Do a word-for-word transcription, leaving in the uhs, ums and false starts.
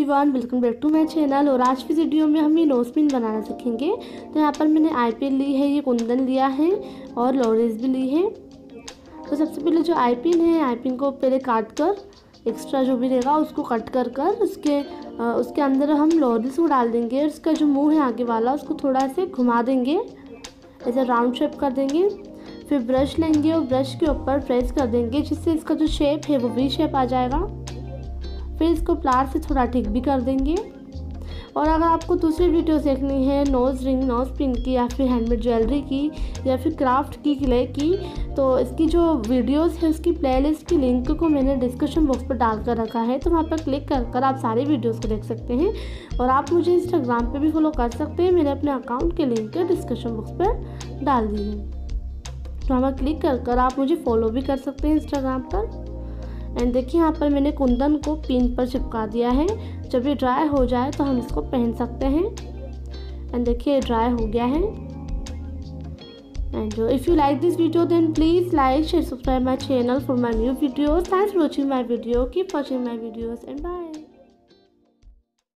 Everyone, welcome back to my channel. और आज की वीडियो में हम ये नोज पिन बनाना सीखेंगे। तो यहाँ पर मैंने आई पिन ली है, ये कुंदन लिया है और लॉरेस भी ली है। तो सबसे पहले जो आई पिन है, आई पिन को पहले काट कर एक्स्ट्रा जो भी रहेगा उसको कट कर कर उसके आ, उसके अंदर हम लॉरेस को डाल देंगे। और उसका जो मुँह है आगे वाला उसको थोड़ा से घुमा देंगे, ऐसे राउंड शेप कर देंगे। फिर ब्रश लेंगे और ब्रश के ऊपर प्रेस कर देंगे जिससे इसका जो शेप है वो वी शेप आ जाएगा। फिर इसको प्लार से थोड़ा ठीक भी कर देंगे। और अगर आपको दूसरी वीडियो देखनी है नोज़ रिंग, नोज़ पिन की या फिर हैंडमेड ज्वेलरी की या फिर क्राफ्ट की, क्ले की, तो इसकी जो वीडियोस है उसकी प्लेलिस्ट की लिंक को मैंने डिस्क्रिप्शन बॉक्स पर डाल कर रखा है। तो वहाँ पर क्लिक कर कर आप सारी वीडियोस को देख सकते हैं। और आप मुझे इंस्टाग्राम पे भी फॉलो कर सकते हैं, मैंने अपने अकाउंट के लिंक डिस्क्रिप्शन बॉक्स पर डाल दी है। तो वहाँ पर क्लिक कर कर आप मुझे फॉलो भी कर सकते हैं इंस्टाग्राम पर। एंड देखिए यहाँ पर मैंने कुंदन को पिन पर चिपका दिया है। जब ये ड्राई हो जाए तो हम इसको पहन सकते हैं। एंड देखिए ये ड्राई हो गया है। And if you like this video then please like share subscribe my channel for my new videos. Thanks for watching my video, keep watching my videos and bye.